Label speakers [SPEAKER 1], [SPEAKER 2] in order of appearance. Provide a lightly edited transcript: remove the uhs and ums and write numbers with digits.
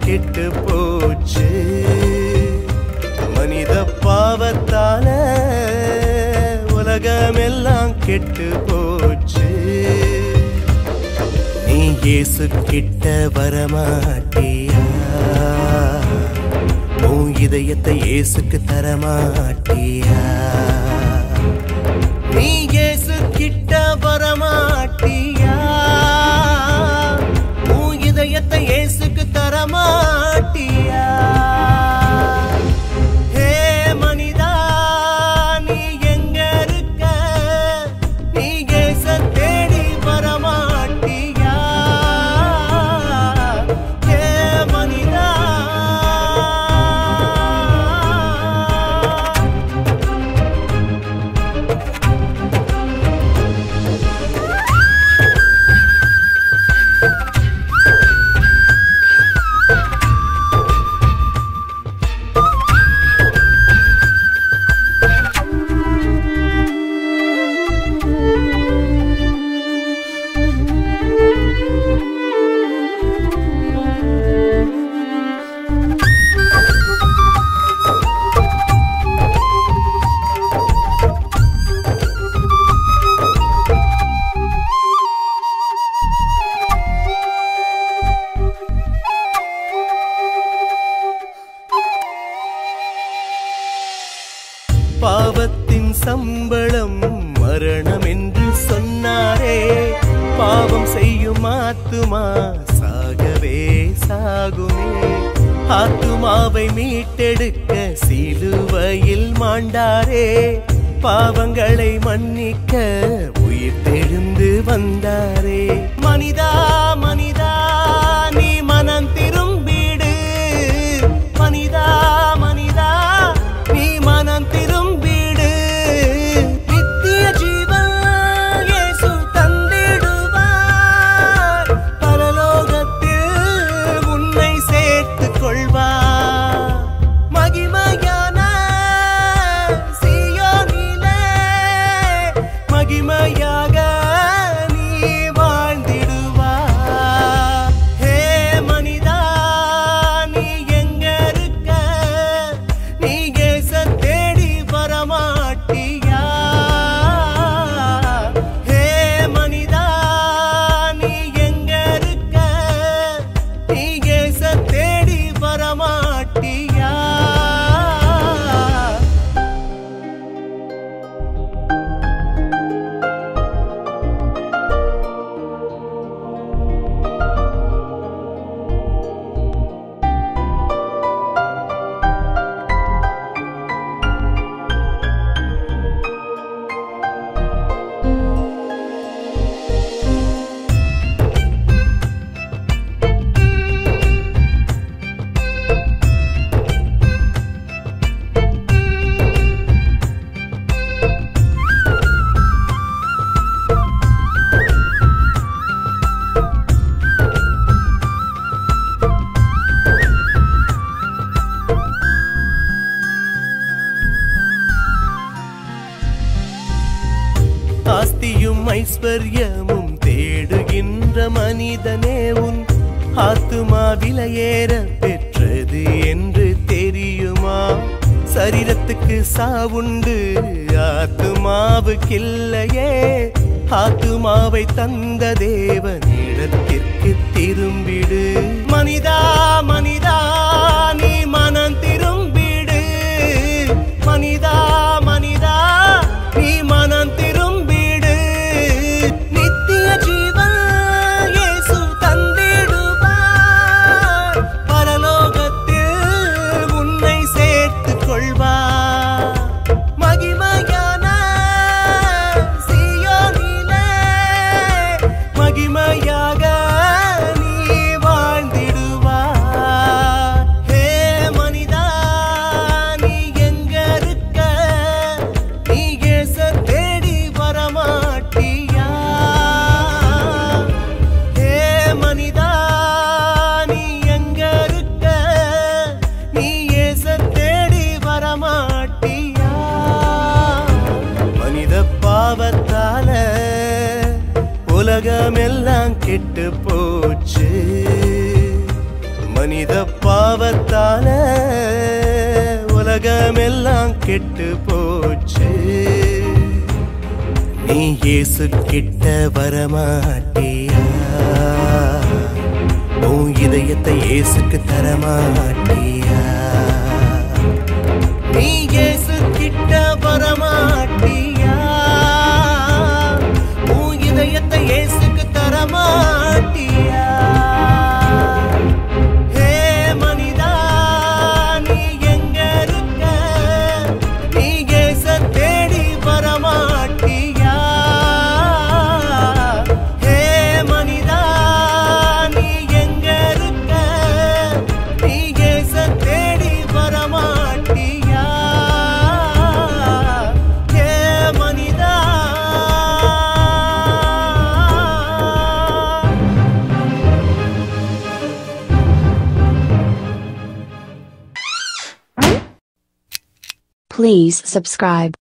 [SPEAKER 1] கெட்டு போச்சு. மனித பாவத்தால உலகமெல்லாம் கெட்டு போச்சு. நீ இயேசு கிட்ட வரமாட்டியா? உன் இதயத்தை இயேசுக்கு தரமாட்டியா? நீ இயேசு கிட்ட வரமாட்டியா? உன் இதயத்தை இயேசுக்கு தரமாட்டியா? ஹே மனிதா, நீ எங்க இருக்க? நீ இயேசு தேடி வரமாட்டியா? ஹே மனிதா, பாவத்தின் சம்பளம் மரணம் என்று சொன்னாரே. பாவம் செய்யும் ஆத்துமா சாகவே சாகுமே. ஆத்துமாவை மீட்டெடுக்க சிலுவையில் மாண்டாரே. பாவங்களை மன்னிக்க உயிர் தெழுந்து வந்தாரே. மனிதா மனிதா, நீ மனம் திரும்பிடு. மனிதா மனிதா, நீ மனம் திரும்பிடு. நித்திய ஜீவன் இயேசு தந்திடுவார். பரலோகத்தில் உன்னை சேர்த்துக் கொள்வார். மகிமையான சீயோனிலே மகிமையாக நீ வாழ்ந்திடுவார். ஹே மனிதா, நீ எங்க இருக்க? நீ இயேசு தேடி வரமாட்டியா? ஹே மனிதா, நீ எங்க இருக்க? நீ இயேசு தேடி வரமாட்டியா? ஆஸ்தியும் ஐஸ்வர்யமும் தேடுகின்ற மனிதனே, உன் ஆத்துமா விலையேற பெற்றது என்று தெரியுமா? சரீரத்துக்கு சாவுண்டு, ஆத்துமாவுக்கில்லையே. ஆத்துமாவை தந்த தேவனிடத்திற்கு திரும்பிடு. மனிதா மனிதா, நீ மனம் திரும்பிடு. மனிதா மனிதா, நீ மனம் திரும்பிடு. நித்திய ஜீவன் இயேசு தந்திடுவார். பரலோகத்தில் உன்னை சேர்த்துக் கொள்வார். மகிமையான சீயோனிலே மகிமையாக நீ வாழ்ந்திடுவார். ஹே மனிதா, நீ எங்க இருக்க? நீ இயேசு தேடி வரமாட்டியா? ஹே மனிதா, நீ எங்க இருக்க? நீ இயேசு தேடி வரமாட்டியா? மனித பாவத்தால உலகமெல்லாம் கெட்டு போச்சு. மனித பாவத்தால உலகமெல்லாம் கெட்டு போச்சு. நீ இயேசு கிட்ட வரமாட்டியா? உன் இதயத்தை இயேசுக்கு தரமாட்டியா? நீ இயேசு கிட்ட வரமாட்டியா? உன் இதயத்தை இயேசுக்கு தரமாட்டியா? ஹே மனிதா, நீ எங்க இருக்க? நீ இயேசு தேடி வரமாட்டியா? ஹே மனிதா, நீ எங்க இருக்க? நீ இயேசு தேடி வரமாட்டியா? ஹே மனிதா.
[SPEAKER 2] Please subscribe.